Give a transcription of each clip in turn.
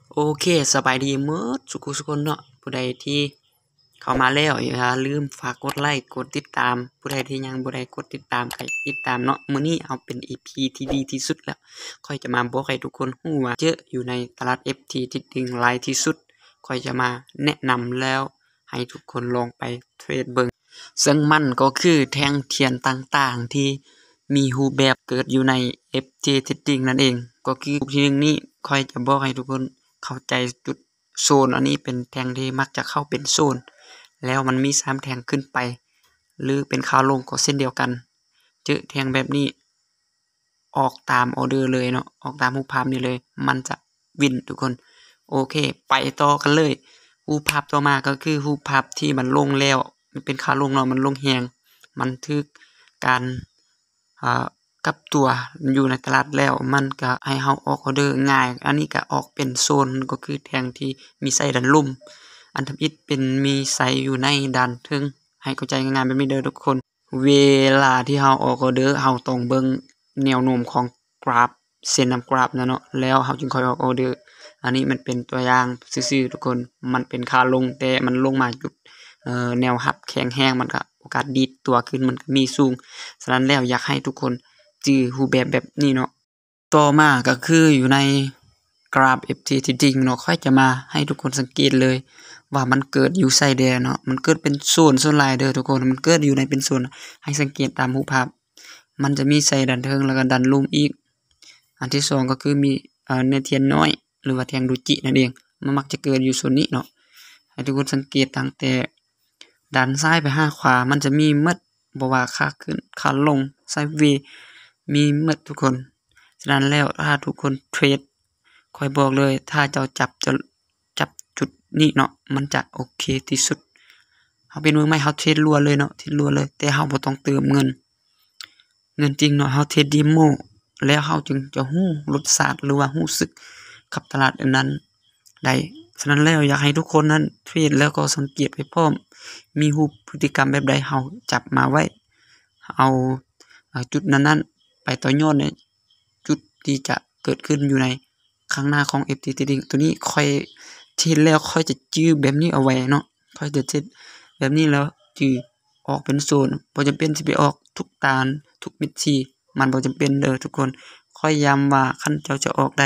โอเคสบายดีเมิดสุขคนเนาะผู้ใดที่เข้ามาแล้วอย่าลืมฝากกดไลค์กดติดตามผู้ใดที่ยังบ่ได้กดติดตามก็ติดตามเนาะมื้อนี้เอาเป็น EP ที่ดีที่สุดแล้วค่อยจะมาบอกให้ทุกคนฮู้ว่าเยอะอยู่ในตลาด FT ที่ดึงหลายที่สุดค่อยจะมาแนะนำแล้วให้ทุกคนลองไปเทรดเบิ่งซึ่งมันก็คือแท่งเทียนต่างๆที่มีรูปแบบเกิดอยู่ใน FT Trading นั่นเองก็คือที่1นี้ค่อยจะบอกให้ทุกคนเข้าใจจุดโซนอันนี้เป็นแท่งที่มักจะเข้าเป็นโซนแล้วมันมี3แท่งขึ้นไปหรือเป็นขาลงก็เช่นเดียวกันเจอแท่งแบบนี้ออกตามออเดอร์เลยเนาะออกตามรูปภาพนี้เลยมันจะวินทุกคนโอเคไปต่อกันเลยรูปภาพต่อมาก็คือรูปภาพที่มันลงแล้วมันเป็นขาลงเนาะมันลงแฮงมันถึกการกลับตัวอยู่ในตลาดแล้วมันก็ให้เฮาออกออเดอร์ง่ายอันนี้ก็ออกเป็นโซนก็คือแท่งที่มีไซด์ด้านลุ่มอันทำอิฐเป็นมีไซด์อยู่ในด้านถึงให้เข้าใจง่ายๆแบบนี้เด้อทุกคนเวลาที่เฮาออกออเดอร์เฮาต้องเบิ่งแนวโน้มของกราฟเส้นนำกราฟนั่นเนาะแล้วเฮาจึงค่อยออกออเดอร์อันนี้มันเป็นตัวอย่างซื่อๆทุกคนมันเป็นขาลงแต่มันลงมาจุดแนวรับแข็งแรงมันก็โอกาสดีดตัวขึ้นมันก็มีสูงฉะนั้นแล้วอยากให้ทุกคนจื้อรูปแบบนี้เนาะต่อมาก็คืออยู่ในกราฟ FT Trading เนาะค่อยจะมาให้ทุกคนสังเกตเลยว่ามันเกิดอยู่ไซด์ใดเนาะมันเกิดเป็นโซนหลายเด้อทุกคนมันเกิดอยู่ในเป็นโซนให้สังเกตตามรูปภาพมันจะมีไซด์ด้านเทิงแล้วก็ด้านลุ่มอีกอันที่2ก็คือมีเนื้อเทียนน้อยหรือว่าแท่งดูจินั่นเองมันมักจะเกิดอยู่โซนนี้เนาะให้ทุกคนสังเกตตั้งแต่ด้านซ้ายไปหาขวามันจะมีหมดบ่ว่าขาขึ้นขาลงไซด์เวย์มีหมดทุกคนฉะนั้นแล้วถ้าทุกคนเทรดค่อยบอกเลยถ้าเจ้าจับจุดนี้เนาะมันจะโอเคที่สุดเฮาเป็นมือใหม่เฮาเทรดรัวเลยเนาะเทรดรัวเลยแต่เฮาบ่ต้องเติมเงินจริงเนาะเฮาเทรดเดโมแล้วเฮาจึงจะฮู้รสชาติหรือว่ารู้สึกกับตลาดอันนั้นได้ฉะนั้นแล้วอยากให้ทุกคนนั้นเทรดแล้วก็สังเกตไปพร้อมมีรูปพฤติกรรมแบบใดเฮาจับมาไว้เอาจุดนั้นๆไปต่อยอดในจุดที่จะเกิดขึ้นอยู่ในข้างหน้าของ FT Trading ตัวนี้ค่อยเทรดแล้วค่อยจะจื้อแบบนี้เอาไว้เนาะค่อยจะเทรดแบบนี้แล้วจื้อออกเป็นโซนบ่จำเป็นสิไปออกทุกตาทุกเม็ดชีมันบ่จำเป็นเด้อทุกคนค่อยย้ำว่าคันเจ้าจะออกได้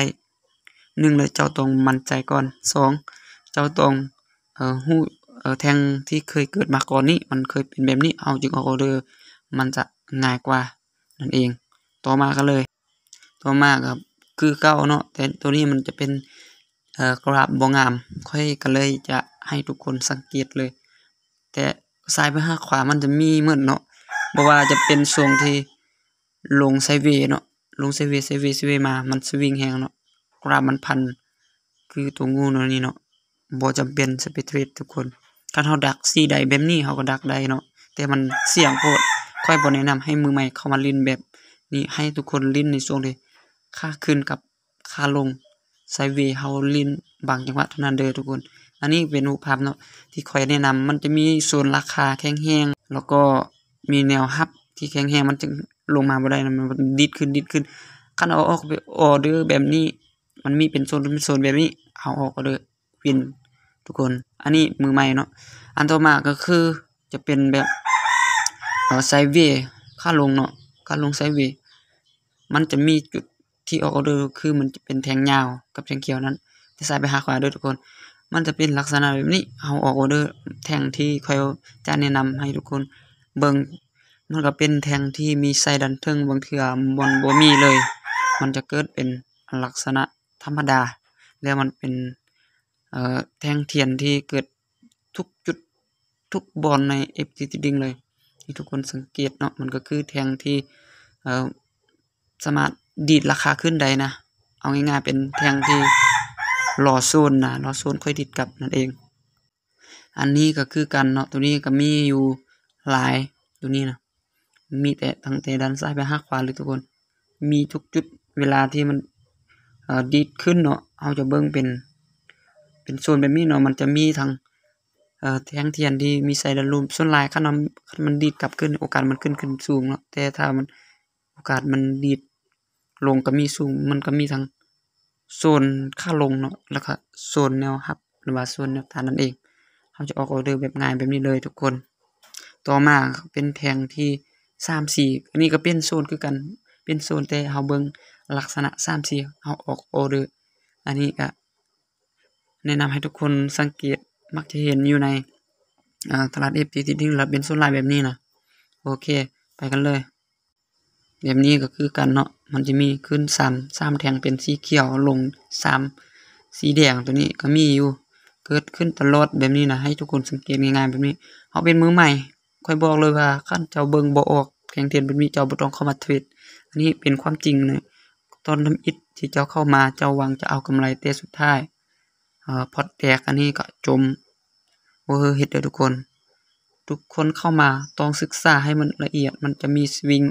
1เลยเจ้าต้องมั่นใจก่อน2เจ้าต้องฮู้แท่งที่เคยเกิดมาก่อนนี้มันเคยเป็นแบบนี้เอาจึงออกออเดอร์มันจะง่ายกว่านั่นเองต่อมาก็เลยต่อมาก็คือเก่าเนาะแต่ตัวนี้มันจะเป็นกราฟบ่งามค่อยก็เลยจะให้ทุกคนสังเกตเลยแต่ซ้ายไปหาขวามันจะมีเหมือนเนาะบ่ว่าจะเป็นช่วงที่ลงไซด์เวย์เนาะลงไซด์เวย์มามันสวิงแรงเนาะกราฟมันพันคือตัวงูตัวนี้เนาะบ่จำเป็นสิไปเทรดทุกคนคันเฮาดักซี่ใดแบบนี้เฮาก็ดักได้เนาะแต่มันเสี่ยงโพดค่อยบ่แนะนำให้มือใหม่เข้ามาเล่นแบบนี้ให้ทุกคนเล่นในช่วงที่ขาขึ้นกับขาลงไซด์เวย์เฮาเล่นบางจังหวะเท่านั้นเด้อทุกคนอันนี้เป็นรูปภาพเนาะที่ข้อยแนะนำมันจะมีโซนราคาแข็งแรงแล้วก็มีแนวรับที่แข็งแรงมันจึงลงมาบ่ได้มันดีดขึ้นคันเอาออกไปออเดอร์แบบนี้มันมีเป็นโซนแบบนี้เอาออกออเดอร์วินทุกคนอันนี้มือใหม่เนาะอันต่อมาก็คือจะเป็นแบบไซด์เวย์ขาลงเนาะขาลงไซด์เวย์มันจะมีจุดที่ออกออเดอร์คือมันจะเป็นแท่งยาวกับแท่งเขียวนั้นแต่ซ้ายไปหาขวาเด้อทุกคนมันจะเป็นลักษณะแบบนี้เอาออกออเดอร์แท่งที่ค่อยจะแนะนำให้ทุกคนเบิ่งมันก็เป็นแท่งที่มีไซด์ด้านเทิงบางเทื่อมันบ่มีเลยมันจะเกิดเป็นลักษณะธรรมดาแล้วมันเป็นแท่งเทียนที่เกิดทุกจุดทุกบอนใน FT Trading เลยที่ทุกคนสังเกตเนาะมันก็คือแท่งที่สามารถดีดราคาขึ้นได้นะเอาง่ายๆเป็นแท่งที่รอโซนนะรอโซนค่อยดีดกลับนั่นเองอันนี้ก็คือกันเนาะตัวนี้ก็มีอยู่หลายตัวนี้นะมีแต่ตั้งแต่ด้านซ้ายไปหาขวาเลยทุกคนมีทุกจุดเวลาที่มันดีดขึ้นเนาะเฮาจะเบิ่งเป็นโซนแบบนี้เนาะมันจะมีทั้งแท่งเทียนที่มีไซด์ด้านลุ่มส่วนหลายคันมันดีดกลับขึ้นโอกาสมันขึ้นสูงเนาะแต่ถ้ามันโอกาสมันดีดลงก็มีสูงมันก็มีทั้งโซนขาลงเนาะแล้วก็โซนแนวรับหรือว่าโซนแนวต้านนั่นเองเราจะออกออเดอร์แบบง่ายแบบนี้เลยทุกคนต่อมาเป็นแท่งที่3-4อันนี้ก็เป็นโซนคือกันเป็นโซนแต่เฮาเบิ่งลักษณะ3-4เฮาออกออเดอร์อันนี้ก็แนะนำให้ทุกคนสังเกตมักจะเห็นอยู่ในตลาด FT Trading แล้วเป็นโซนลายแบบนี้นะโอเคไปกันเลยแบบนี้ก็คือกันเนาะมันจะมีขึ้น3แท่งเป็นสีเขียวลง3สีแดงตัวนี้ก็มีอยู่เกิดขึ้นตลอดแบบนี้นะให้ทุกคนสังเกตง่ายๆแบบนี้เฮาเป็นมือใหม่ค่อยบอกเลยว่าคันเจ้าเบิ่งบ่ออกแข่งเทียนแบบนี้เจ้าบ่ต้องเข้ามาเทรดอันนี้เป็นความจริงเลยตอนทำอิฐที่เจ้าเข้ามาเจ้าหวังจะเอากำไรแต่สุดท้ายพอร์ตแตกอันนี้ก็จมเฮ็ดเด้อทุกคนเข้ามาต้องศึกษาให้มันละเอียดมันจะมีสวิง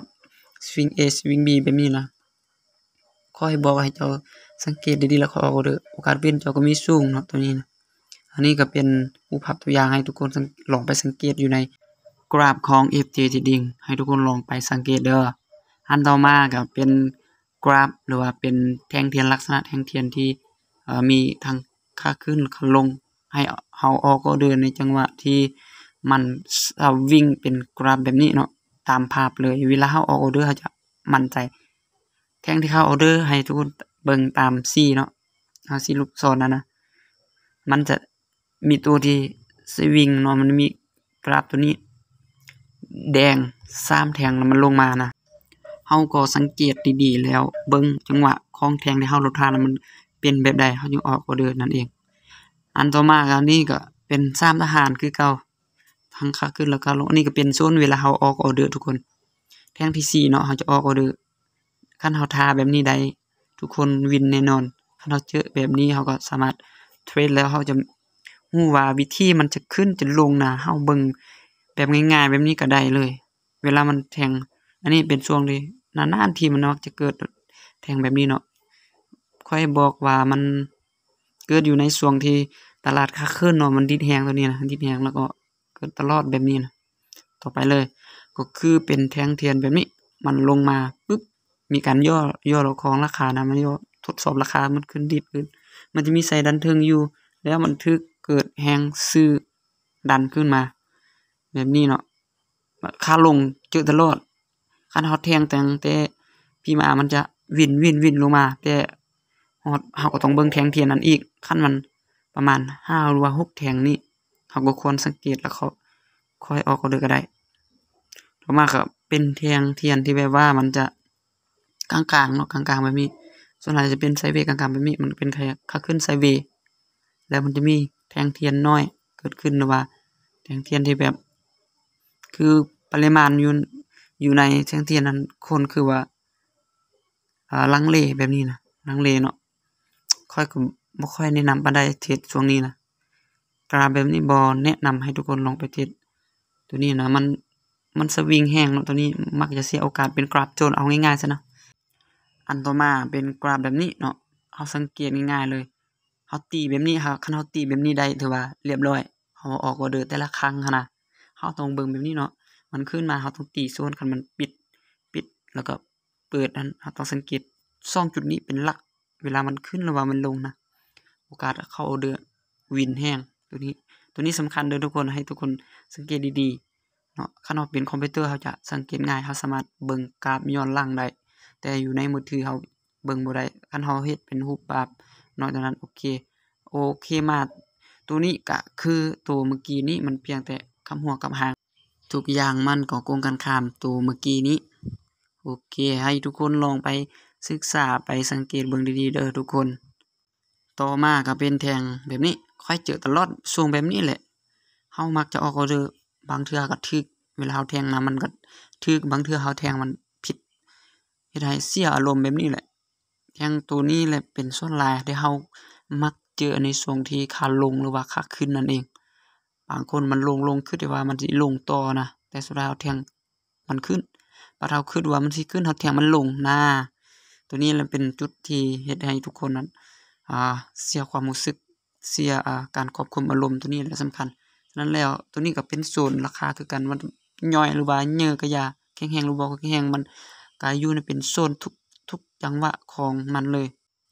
A สวิง B แบบนี้นะขอให้บอกให้เจ้าสังเกตดีๆแล้วค่อยออกเด้อโอกาสเป็นเจ้าก็มีสูงเนาะตัวนี้นะอันนี้ก็เป็นรูปภาพตัวอย่างให้ทุกคนลองไปสังเกตอยู่ในกราฟของ FT Trading ให้ทุกคนลองไปสังเกตเด้ออันต่อมาก็เป็นกราฟหรือว่าเป็นแท่งเทียนลักษณะแท่งเทียนที่มีทั้งขาขึ้นขาลงให้เฮาออกออเดอร์ในจังหวะที่มันวิ่งเป็นกราฟแบบนี้เนาะตามภาพเลยเวลาเฮาออกออเดอร์เฮาจะมั่นใจแท่งที่เข้าออเดอร์ให้ทุกคนเบิ่งตามCเนาะC ลูกศรนะมันจะมีตัวที่สวิงเนาะมันมีกราฟตัวนี้แดง3แท่งแล้วมันลงมานะเฮาก็สังเกตดีๆแล้วเบิ่งจังหวะของแท่งที่เฮาลดทานแล้วมันเป็นแบบใดเฮาจึงออกออเดอร์นั่นเองอันต่อมาก็อันนี้ก็เป็น3ทหารคือเก่าทั้งขาขึ้นแล้วก็ลงอันนี้ก็เป็นโซนเวลาเฮาออกออเดอร์ทุกคนแท่งที่4เนาะเฮาจะออกออเดอร์คันเฮาทาแบบนี้ได้ทุกคนวินแน่นอนคันเฮาเจอแบบนี้เฮาก็สามารถเทรดแล้วเฮาจะฮู้ว่าวิธีมันจะขึ้นจะลงนะเฮาเบิ่งแบบง่ายๆแบบนี้ก็ได้เลยเวลามันแทงอันนี้เป็นช่วงที่นานๆทีมันมักจะเกิดแทงแบบนี้เนาะค่อยบอกว่ามันเกิดอยู่ในช่วงที่ตลาดขาขึ้นเนาะมันดิดแฮงตัวนี้นะดิดแฮงแล้วก็เกิดตลอดแบบนี้นะต่อไปเลยก็คือเป็นแท่งเทียนแบบนี้มันลงมาปึ๊บมีการย่อของราคานะมันย่อทดสอบราคามันขึ้นดิบขึ้นมันจะมีไส้ดันเทิงอยู่แล้วมันถึกเกิดแฮงซื้อดันขึ้นมาแบบนี้เนาะขาลงเจอตลอดคันเฮาแทงตั้งแต่พี่มามันจะวินลงมาแต่ฮอดเฮาก็ต้องเบิ่งแทงเทียนนั้นอีกคันมันประมาณ5หรือว่า6แทงนี้เฮาก็ควรสังเกตแล้วเขาค่อยออกออเดอร์ก็ได้ต่อมาก็เป็นแทงเทียนที่แบบว่ามันจะกลางๆเนาะกลางๆแบบนี้ส่วนใหญ่จะเป็นไซด์เวย์กลางๆแบบนี้มันเป็นขาขึ้นไซด์เวย์แล้วมันจะมีแทงเทียนน้อยเกิดขึ้นหรือว่าแทงเทียนที่แบบคือปริมาณอยู่ในแท่งเทียนนั้นคนคือว่าลังเลแบบนี้นะลังเลเนาะค่อยก็บ่ค่อยแนะนำปานใดเทรดช่วงนี้นะกราฟแบบนี้บ่แนะนำให้ทุกคนลองไปเทรดตัวนี้นะมันสวิงแรงเนาะตัวนี้มักจะเสียโอกาสเป็นกราฟโจรเอาง่ายๆซะนะอันต่อมาเป็นกราฟแบบนี้เนาะเฮาสังเกตง่ายๆเลยเฮาตีแบบนี้คันเฮาตีแบบนี้ได้ถือว่าเรียบร้อยเฮาออกออเดอร์แต่ละครั้งหั้นนะเฮาต้องเบิ่งแบบนี้เนาะมันขึ้นมาเฮาต้องตีโซนคันมันปิดแล้วก็เปิดนั้นเฮาต้องสังเกต2จุดนี้เป็นหลักเวลามันขึ้นหรือว่ามันลงนะโอกาสเข้าออเดอร์วินแรงตัวนี้สำคัญเด้อทุกคนให้ทุกคนสังเกตดีๆเนาะคันเฮาเป็นคอมพิวเตอร์เฮาจะสังเกตง่ายเฮาสามารถเบิ่งกราฟย้อนหลังได้แต่อยู่ในมือถือเฮาเบิ่งบ่ได้คันเฮาเฮ็ดเป็นรูปภาพนอกจากนั้นโอเคมากตัวนี้ก็คือตัวเมื่อกี้นี้มันเพียงแต่คำหัวกับหางทุกอย่างมันก็ตรงกันข้ามตัวเมื่อกี้นี้โอเคให้ทุกคนลองไปศึกษาไปสังเกตเบิ่งดีๆเด้อทุกคนต่อมาก็เป็นแท่งแบบนี้ค่อยเจอตลอดช่วงแบบนี้แหละเฮามักจะออกออเดอร์บางเทื่อก็ถึกเวลาเฮาแทงนะมันก็ถึกบางเทื่อเฮาแทงมันผิดเฮ็ดให้เสียอารมณ์แบบนี้แหละแท่งตัวนี้แหละเป็นส่วนหลายที่เฮามักเจอในช่วงที่ขาลงหรือว่าขาขึ้นนั่นเองบางคนมันลงคิดว่ามันสิลงต่อนะแต่สุดท้ายเฮาแทงมันขึ้นบัดเฮาคิดว่ามันสิขึ้นเฮาแทงมันลงนะตัวนี้แหละเป็นจุดที่เฮ็ดให้ทุกคนนั้นเสียความรู้สึกเสียการควบคุมอารมณ์ตัวนี้แหละสำคัญฉะนั้นแล้วตัวนี้ก็เป็นโซนราคาคือกันมันย่อยหรือว่าเยอะก็อย่าแข็งแรงหรือบ่แข็งแรงมันก็อยู่ในเป็นโซนทุกจังหวะของมันเลย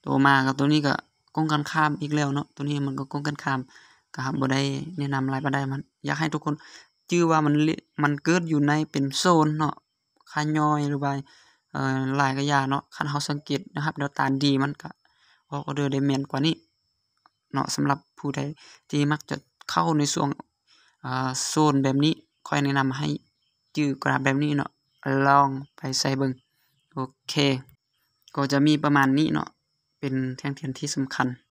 ตัวมากับตัวนี้ก็ตรงกันข้ามอีกแล้วเนาะตัวนี้มันก็ตรงกันข้ามก็บ่ได้แนะนำหลายปานใดมันอยากให้ทุกคนจื้อว่ามันเกิดอยู่ในเป็นโซนเนาะขาย่อยหรือว่าหลายก็อย่างเนาะคันเราสังเกตนะครับแนวตาดีมันก็ออกออเดอร์ได้แม่นกว่านี้เนาะสำหรับผู้ใดที่มักจะเข้าในช่วงโซนแบบนี้ข้อยแนะนำให้จื้อกราฟแบบนี้เนาะลองไปใส่เบิ่งโอเคก็จะมีประมาณนี้เนาะเป็นแท่งเทียนที่สำคัญ